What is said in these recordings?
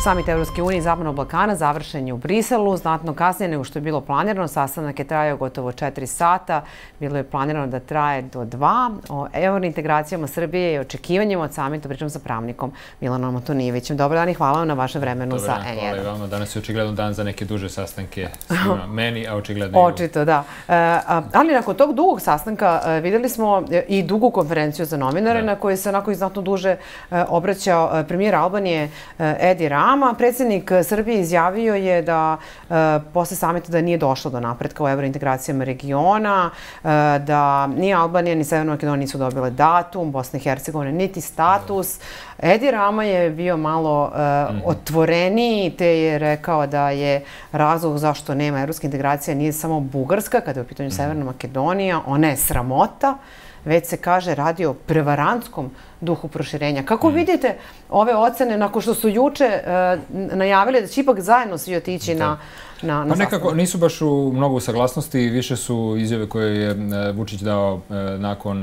Samit Evropske unije i Zapadnog Balkana završen je u Briselu, znatno kasnije nego što je bilo planirano. Sastanak je trajao gotovo 4 sata. Bilo je planirano da traje do 2. O evrointegracijama Srbije i očekivanjima od samita pričam sa pravnikom Milanom Antonijevićem. Dobar dan i hvala vam na vašem vremenu sa N1. Dobar dan, hvala i vama. Danas je očigledno dan za neke duže sastanke svima meni, a očigledno i vam. Očito, da. Ali nakon tog dugog sastanka vidjeli smo i dugu konferenciju za novinare na kojoj se onako znatno duže obraćao premijer Albanije Edi Rama. Predsjednik Srbije izjavio je da posle samita da nije došlo do napretka u evrointegracijama regiona, da ni Albanija ni Severna Makedonija nisu dobile datum, Bosna i Hercegovina niti status. Edi Rama je bio malo otvoreniji, te je rekao da je razlog zašto nema evropske integracije nije samo Bugarska, kada je u pitanju Severna Makedonija, ona je sramota, već se kaže radi o prevarantskom duhu proširenja. Kako vidite ove ocene nakon što su juče najavili da će ipak zajedno svi otići na Pa nekako nisu baš u mnogo saglasnosti, više su izjave koje je Vučić dao nakon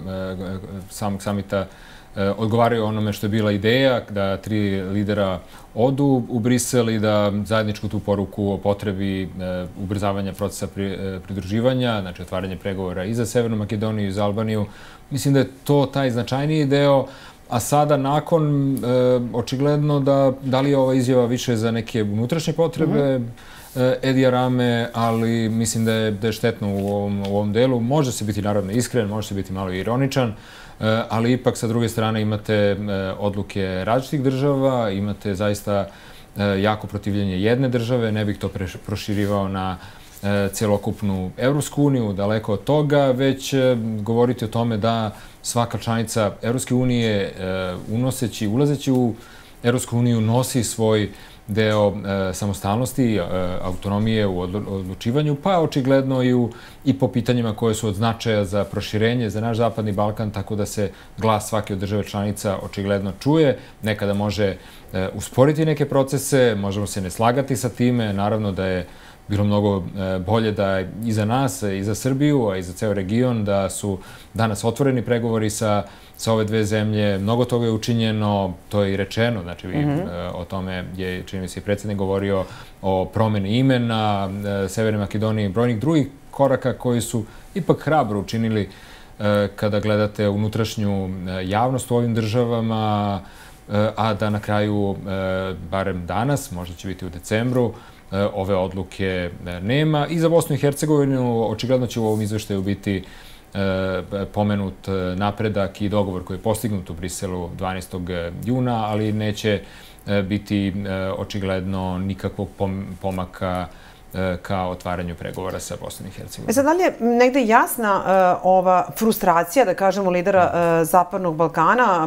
samog samita odgovaraju onome što je bila ideja, da 3 lidera odu u Brisel i da zajedničku tu poruku o potrebi ubrzavanja procesa pridruživanja, znači otvaranje pregovora i za Severnu Makedoniju i za Albaniju. Mislim da je to taj značajniji deo, a sada nakon očigledno da li je ova izjava više za neke unutrašnje potrebe Edija Rame, ali mislim da je štetno u ovom delu. Može se biti naravno iskren, može se biti malo ironičan, ali ipak sa druge strane imate odluke različitih država, imate zaista jako protivljenje jedne države, ne bih to proširivao na celokupnu Evropsku uniju, daleko od toga, već govoriti o tome da svaka članica Evropske unije unoseći, ulazeći u Evropsku uniju nosi svoj deo samostalnosti, autonomije u odlučivanju, pa očigledno i po pitanjima koje su od značaja za proširenje, za naš Zapadni Balkan, tako da se glas svake od države članica očigledno čuje. Nekada može usporiti neke procese, možemo se ne slagati sa time, naravno da je bilo mnogo bolje da i za nas, i za Srbiju, a i za ceo region, da su danas otvoreni pregovori sa ove dve zemlje. Mnogo toga je učinjeno, to je i rečeno, znači o tome je, čini mi se, i predsjednik govorio o promeni imena Severne Makedonije i brojnih drugih koraka koji su ipak hrabro učinili kada gledate unutrašnju javnost u ovim državama, a da na kraju, barem danas, možda će biti u decembru, ove odluke nema. I za Bosnu i Hercegovinu očigledno će u ovom izveštaju biti pomenut napredak i dogovor koji je postignut u Briselu 12. juna, ali neće biti očigledno nikakvog pomaka ka otvaranju pregovora sa Bosnom i Hercegovinom. Sad, da li je negde jasna ova frustracija, da kažemo, lidera Zapadnog Balkana,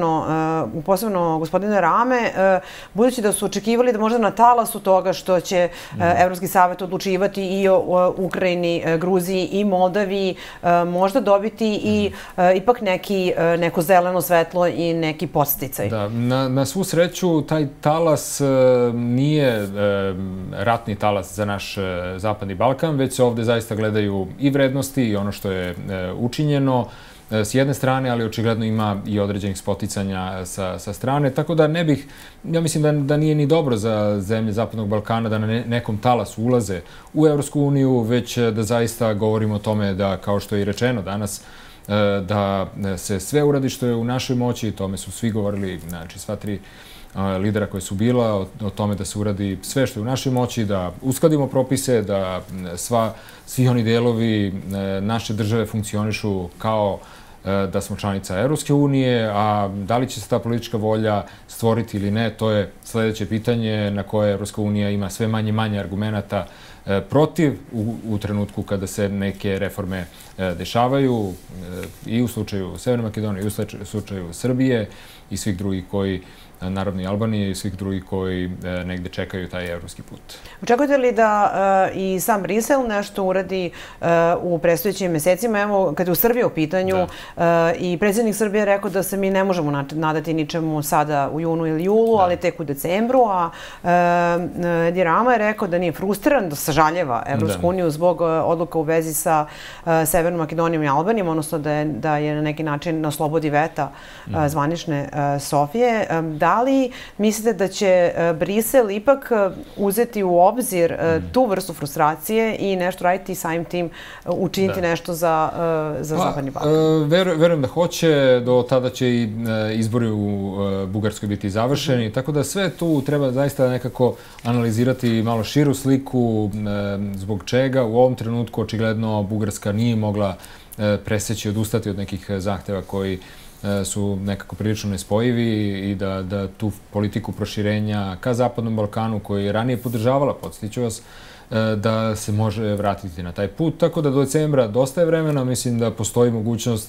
posebno gospodine Rame, budući da su očekivali da možda na talasu toga što će Evropski savet odlučivati i o Ukrajini, Gruziji i Moldaviji, možda dobiti i ipak neko zeleno svetlo i neki podsticaj? Da, na svu sreću taj talas nije ratni talas za naš Zapadni Balkan, već se ovde zaista gledaju i vrednosti i ono što je učinjeno s jedne strane, ali očigledno ima i određenih spoticanja sa strane, tako da ne bih, ja mislim da nije ni dobro za zemlje Zapadnog Balkana da na nekom talasu ulaze u Evropsku uniju, već da zaista govorimo o tome da, kao što je i rečeno danas, da se sve uradi što je u našoj moći, tome su svi govorili, znači sva 3 lidera koje su bila, o tome da se uradi sve što je u našoj moći, da uskladimo propise, da svi oni delovi naše države funkcionišu kao da smo članica Evropske unije, a da li će se ta politička volja stvoriti ili ne, to je sledeće pitanje na koje Evropska unija ima sve manje argumenata protiv u trenutku kada se neke reforme dešavaju i u slučaju Severne Makedonije i u slučaju Srbije i svih drugih koji, naravno i Albanije i svih drugih koji negde čekaju taj evropski put. Očekujete li da i sam Brisel nešto uradi u predstojećim mesecima? Evo, kada je u Srbiji u pitanju i predsjednik Srbije je rekao da se mi ne možemo nadati ničemu sada u junu ili julu, ali tek u decembru, a Edi Rama je rekao da nije frustriran, da sažaljeva Evropsku uniju zbog odluka u vezi sa Severnom Makedonijom i Albanijom, odnosno da je na neki način na slobodi veta zvanične Sofije. Da Da li mislite da će Brisel ipak uzeti u obzir tu vrstu frustracije i nešto raditi samim tim, učiniti nešto za Zapadni Balkan? Verujem da hoće, do tada će i izbori u Bugarskoj biti završeni, tako da sve tu treba zaista nekako analizirati malo širu sliku, zbog čega u ovom trenutku očigledno Bugarska nije mogla preseći, odustati od nekih zahteva koji su nekako prilično nespojivi i da tu politiku proširenja ka Zapadnom Balkanu, koji je ranije podržavala, podsjetiću vas, da se može vratiti na taj put. Tako da do decembra dosta je vremena, mislim da postoji mogućnost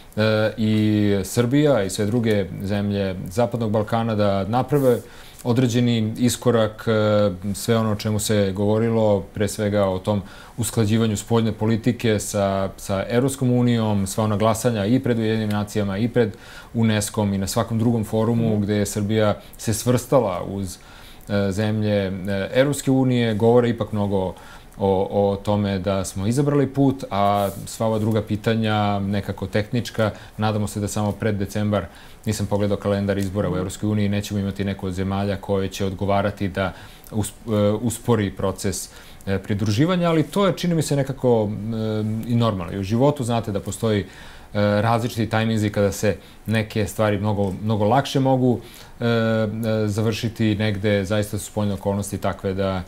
i Srbija i sve druge zemlje Zapadnog Balkana da naprave određeni iskorak, sve ono o čemu se govorilo, pre svega o tom usklađivanju spoljne politike sa Evropskom unijom, sva ona glasanja i pred Ujedinjenim nacijama i pred UNESCO-om i na svakom drugom forumu gde je Srbija se svrstala uz zemlje Evropske unije, govore ipak mnogo o tome da smo izabrali put, a sva ova druga pitanja, nekako tehnička, nadamo se da samo pred decembar, nisam pogledao kalendar izbora u Evropskoj uniji, nećemo imati neku od zemalja koje će odgovarati da uspori proces pridruživanja, ali to je, čini mi se, nekako i normalno. I u životu znate da postoji različiti tajminzi kada se neke stvari mnogo lakše mogu završiti, negde zaista su spoljne okolnosti takve da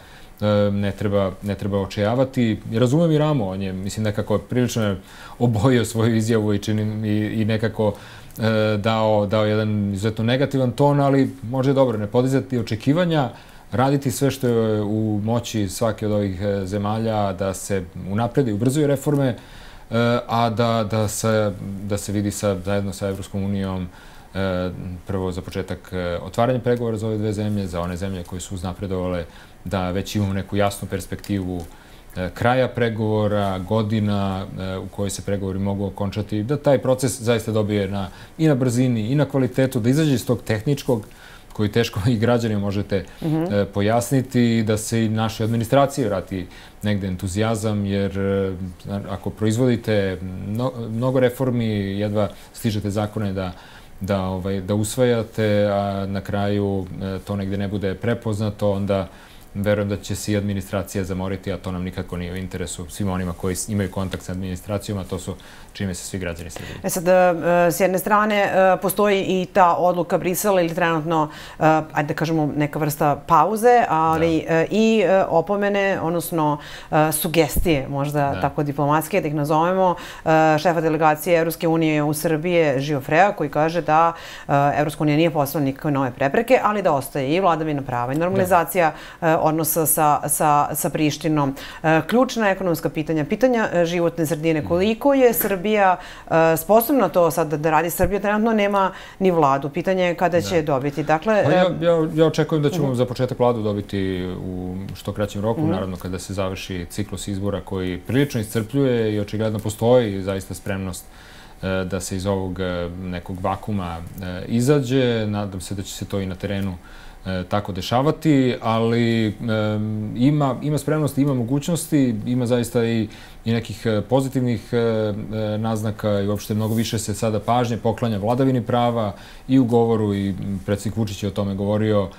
ne treba očajavati. Razumem i Ramo, on je, mislim, nekako prilično obojio svoju izjavu i nekako dao jedan izuzetno negativan ton, ali može dobro ne podizati očekivanja, raditi sve što je u moći svake od ovih zemalja da se unapredi, ubrzuje reforme, a da se vidi zajedno sa Evropskom unijom prvo za početak otvaranje pregovora za ove dve zemlje, za one zemlje koje su uznapredovale, da već imamo neku jasnu perspektivu kraja pregovora, godina u kojoj se pregovori mogu okončati, da taj proces zaista dobije i na brzini i na kvalitetu, da izađe iz tog tehničkog koji teško i građanima možete pojasniti, da se i našoj administraciji vrati negde entuzijazam, jer ako proizvodite mnogo reformi, jedva stižete zakone da usvajate, a na kraju to negde ne bude prepoznato, onda verujem da će se i administracija zamoriti, a to nam nikako nije u interesu svima onima koji imaju kontakt sa administracijom, a to su, čime se, svi građani Srbije. Sad, s jedne strane, postoji i ta odluka Brisela ili trenutno, ajde da kažemo, neka vrsta pauze, ali i opomene, odnosno sugestije, možda tako diplomatske, da ih nazovemo, šefa delegacije Evropske unije u Srbije, Žio Freja, koji kaže da Evropska unija nije poslala nikakve nove prepreke, ali da ostaje i vladavina prava i normalizacija odnosa sa Prištinom. Ključna ekonomska pitanja životne sredine. Koliko je Srbija sposobna to sad da radi? Srbija trenutno nema ni vladu. Pitanje je kada će dobiti. Dakle, ja očekujem da ćemo za početak vladu dobiti u što kraćem roku, naravno kada se završi ciklus izbora koji prilično iscrpljuje i očigledno postoji zaista spremnost da se iz ovog nekog vakuma izađe. Nadam se da će se to i na terenu tako dešavati, ali ima spremnosti, ima mogućnosti, ima zaista i nekih pozitivnih naznaka i uopšte mnogo više se sada pažnje poklanja vladavini prava i u govoru, i predsjednik Vučić je o tome govorio,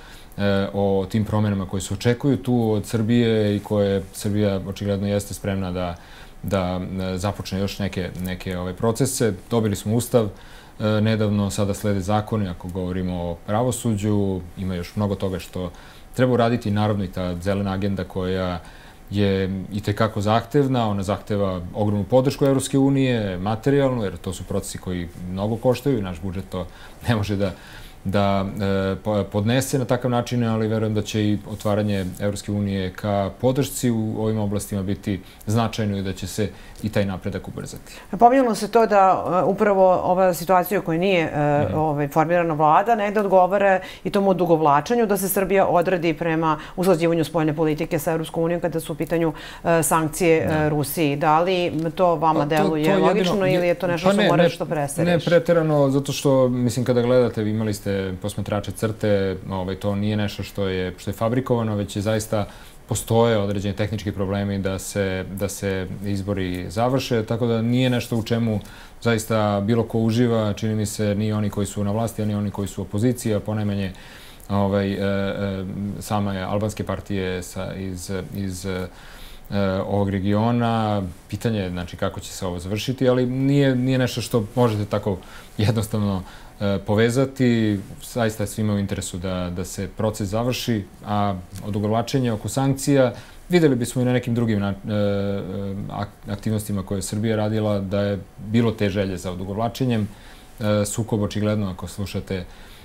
o tim promenama koje se očekuju tu od Srbije i koje Srbija očigledno jeste spremna da započne još neke procese. Dobili smo ustav nedavno, sada slede zakoni, ako govorimo o pravosuđu, ima još mnogo toga što treba uraditi, naravno i ta zelena agenda koja je itekako zahtevna, ona zahteva ogromnu podršku Evropske unije, materijalnu, jer to su procesi koji mnogo koštaju i naš budžet to ne može da podnese na takav način, ali verujem da će i otvaranje Evropske unije ka podršci u ovim oblastima biti značajno i da će se i taj napredak ubrzati. Pominjalo se to da upravo ova situacija u kojoj nije formirana vlada negde odgovara i tomu odugovlačenju da se Srbija odredi prema usklađivanju spoljne politike sa Evropskom unijom kada su u pitanju sankcije Rusiji. Da li to vama deluje logično ili je to nešto što mora što preseriš? Ne preterano, zato što, mislim, kada gledate, vi imali ste posmatrače CRTE, to nije nešto što je fabrikovano, već je zaista postoje određeni tehnički problemi da se izbori završe, tako da nije nešto u čemu zaista bilo ko uživa, čini mi se, ni oni koji su na vlasti, ni oni koji su u opoziciji, a ponajmanje same albanske partije iz ovog regiona. Pitanje je, znači, kako će se ovo završiti, ali nije nešto što možete tako jednostavno povezati. Zaista je svima u interesu da se proces završi, a odugovlačenje oko sankcija videli bismo i na nekim drugim aktivnostima koje je Srbija radila, da je bilo te želje za odugovlačenjem. Sukob, očigledno, ako slušate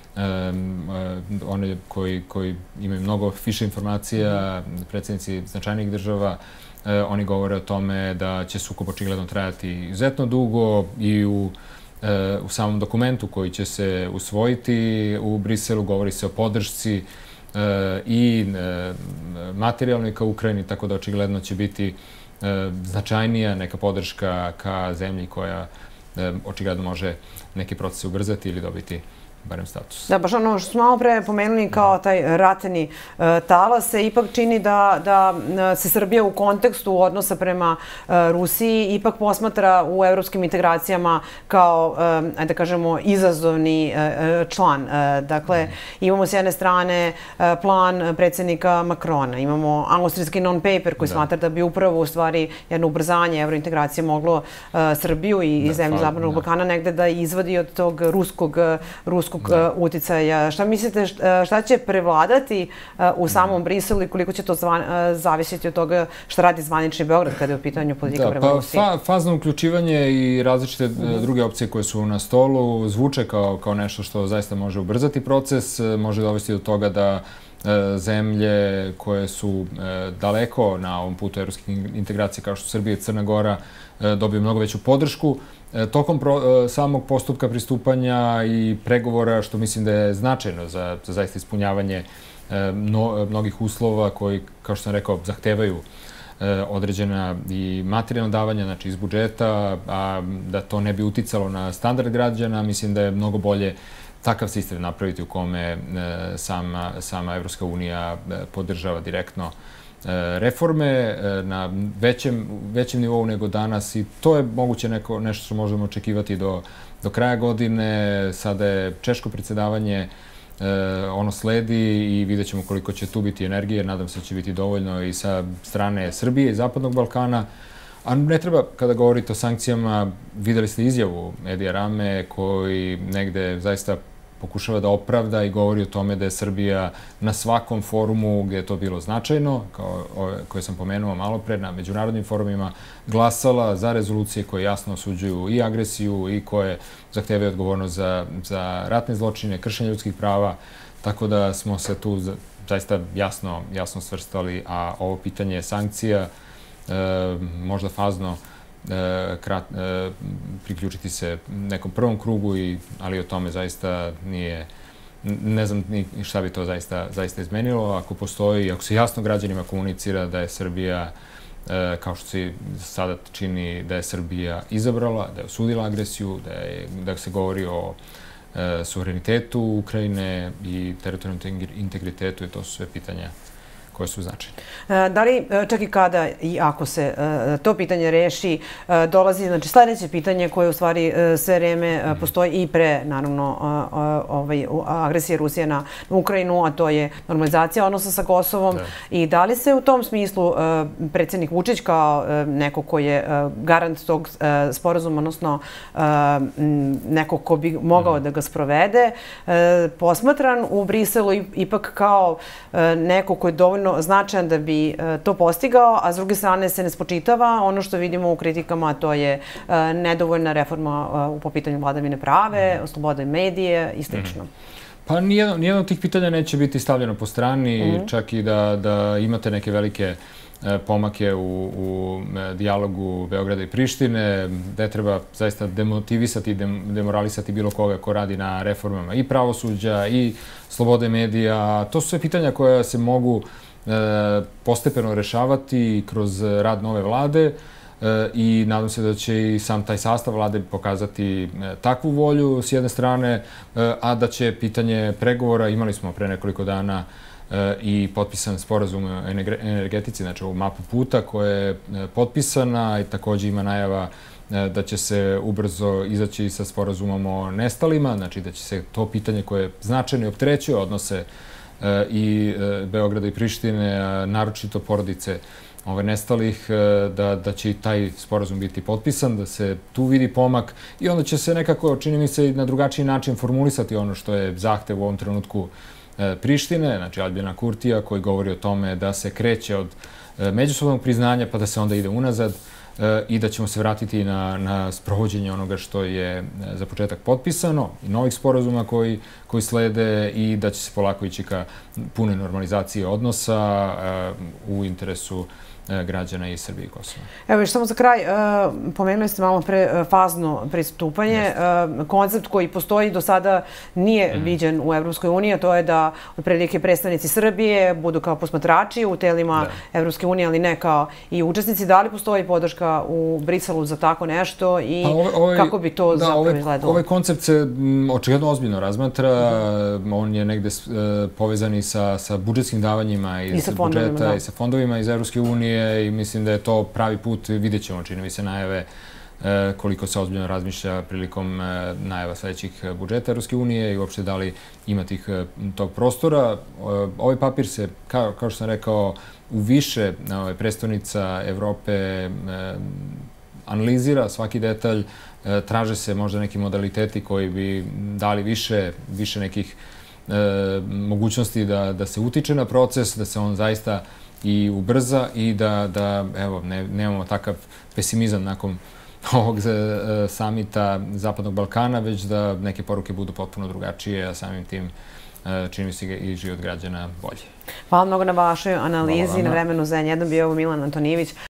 one koji imaju mnogo više informacija, predsjednici značajnijih država, oni govore o tome da će sukob očigledno trajati izuzetno dugo i u samom dokumentu koji će se usvojiti u Briselu govori se o podršci i materijalnoj ka Ukrajini, tako da očigledno će biti značajnija neka podrška ka zemlji koja očigledno može neki proces ubrzati ili dobiti barem status. Da, baš ono što smo malo pre pomenuli kao taj ratni talas se ipak čini da se Srbija u kontekstu odnosa prema Rusiji ipak posmatra u evropskim integracijama kao, da kažemo, izazovni član. Dakle, imamo s jedne strane plan predsjednika Makrona, imamo austrijski non-paper koji smatra da bi upravo u stvari jedno ubrzanje evrointegracije moglo Srbiju i zemlju Zapadnog Balkana negde da izvadi od tog ruskog uticaja. Šta mislite, šta će prevladati u samom Briselu i koliko će to zavisiti od toga šta radi zvanični Beograd kada je u pitanju politika prema Rusiji? Fazno uključivanje i različite druge opcije koje su na stolu zvuče kao nešto što zaista može ubrzati proces, može dovesti do toga da zemlje koje su daleko na ovom putu evropskih integracija kao što Srbija i Crna Gora dobiju mnogo veću podršku. Tokom samog postupka pristupanja i pregovora, što mislim da je značajno za zaista ispunjavanje mnogih uslova koji, kao što sam rekao, zahtevaju određena i materijalna davanja, znači iz budžeta, a da to ne bi uticalo na standard građana, mislim da je mnogo bolje takav sistem napraviti u kome sama Evropska unija podržava direktno reforme na većem nivou nego danas i to je moguće nešto što možemo očekivati do kraja godine. Sada je češko predsjedavanje, ono sledi i vidjet ćemo koliko će tu biti energije. Nadam se da će biti dovoljno i sa strane Srbije i Zapadnog Balkana. A ne treba, kada govorite o sankcijama, videli ste izjavu Edija Rame koji negde zaista pokušava da opravda i govori o tome da je Srbija na svakom forumu gdje je to bilo značajno, koje sam pomenuo malo pre, na međunarodnim forumima, glasala za rezolucije koje jasno osuđuju i agresiju i koje zahtevaju odgovornost za ratne zločine, kršenje ljudskih prava, tako da smo se tu zaista jasno svrstali, a ovo pitanje sankcija možda fazno priključiti se nekom prvom krugu, ali o tome zaista nije, ne znam ni šta bi to zaista izmenilo. Ako postoji, ako se jasno građanima komunicira da je Srbija, kao što se sada čini, da je Srbija izabrala, da je osudila agresiju, da se govori o suverenitetu Ukrajine i teritorijalnom integritetu, i to su sve pitanja koje su značajne. Da li čak i kada i ako se to pitanje reši, dolazi sljedeće pitanje koje u stvari sve vreme postoji i pre, naravno, agresije Rusije na Ukrajinu, a to je normalizacija odnosa sa Kosovom. I da li se u tom smislu predsjednik Vučić kao neko ko je garant tog sporazuma, odnosno neko ko bi mogao da ga sprovede, posmatran u Briselu ipak kao neko ko je dovoljno značajan da bi to postigao, a s druge strane se ne spočitava ono što vidimo u kritikama, a to je nedovoljna reforma po pitanju vladavine prave, slobode medije i sl. Pa nijedno od tih pitanja neće biti stavljeno po strani, čak i da imate neke velike pomake u dijalogu Beograda i Prištine. Ne treba zaista demotivisati i demoralisati bilo koga ko radi na reformama i pravosuđa i slobode medija. To su sve pitanja koja se mogu postepeno rešavati kroz rad nove vlade i nadam se da će i sam taj sastav vlade pokazati takvu volju s jedne strane, a da će pitanje pregovora, imali smo pre nekoliko dana i potpisan sporazum o energetici, znači ovu mapu puta koja je potpisana i također ima najava da će se ubrzo izaći sa sporazumom o nestalima, znači da će se to pitanje koje značajno opterećuje odnose i Beograda i Prištine, naročito porodice nestalih, da će i taj sporazum biti potpisan, da se tu vidi pomak i onda će se nekako, čini mi se, na drugačiji način formulisati ono što je zahtev u ovom trenutku Prištine, znači Aljbina Kurtija, koji govori o tome da se kreće od međusobnog priznanja pa da se onda ide unazad i da ćemo se vratiti na sprovođenje onoga što je za početak potpisano i novih sporazuma koji slede i da će se polako ići ka pune normalizacije odnosa u interesu građana i Srbije i Kosova. Evo još samo za kraj, pomenuli ste malo pre fazno pristupanje. Koncept koji postoji do sada nije viđen u Evropskoj uniji, a to je da otprilike predstavnici Srbije budu kao posmatrači u telima Evropske unije, ali ne kao i učesnici. Da li postoji podrška u Briselu za tako nešto i kako bi to zapravo izgledalo? Ovaj koncept se očigledno ozbiljno razmatra. On je negde povezan i sa budžetskim davanjima iz budžeta i sa fondovima iz Evropske unije i mislim da je to pravi put. Vidjet ćemo, čini mi se, najave koliko se ozbiljno razmišlja prilikom najava sledećih budžeta Evropske unije i uopšte da li ima tog prostora. Ovaj papir se, kao što sam rekao, u više prestonica Evrope analizira svaki detalj, traže se možda neki modaliteti koji bi dali više nekih mogućnosti da se utiče na proces, da se on zaista i ubrza i da evo, nemamo takav pesimizam nakon ovog samita Zapadnog Balkana, već da neke poruke budu potpuno drugačije, a samim tim čini mi se i život građana bolje. Hvala mnogo na vašoj analizi. Na vremenu za N1 bio ovo Milan Antonijević.